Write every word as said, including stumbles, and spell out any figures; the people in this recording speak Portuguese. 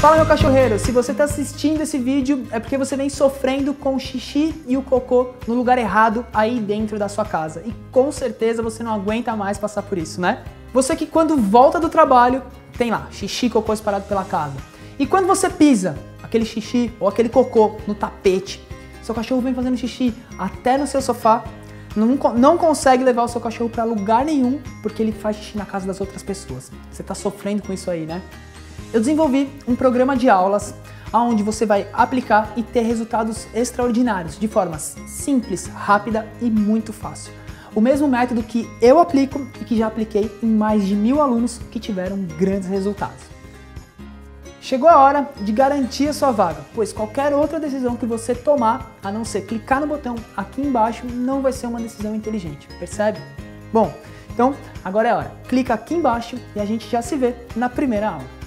Fala, meu cachorreiro, se você está assistindo esse vídeo é porque você vem sofrendo com o xixi e o cocô no lugar errado aí dentro da sua casa. E com certeza você não aguenta mais passar por isso, né? Você que quando volta do trabalho tem lá xixi e cocô espalhado pela casa. E quando você pisa aquele xixi ou aquele cocô no tapete, seu cachorro vem fazendo xixi até no seu sofá, não, não consegue levar o seu cachorro para lugar nenhum porque ele faz xixi na casa das outras pessoas. Você está sofrendo com isso aí, né? Eu desenvolvi um programa de aulas onde você vai aplicar e ter resultados extraordinários, de forma simples, rápida e muito fácil. O mesmo método que eu aplico e que já apliquei em mais de mil alunos que tiveram grandes resultados. Chegou a hora de garantir a sua vaga, pois qualquer outra decisão que você tomar, a não ser clicar no botão aqui embaixo, não vai ser uma decisão inteligente, percebe? Bom, então agora é a hora. Clica aqui embaixo e a gente já se vê na primeira aula.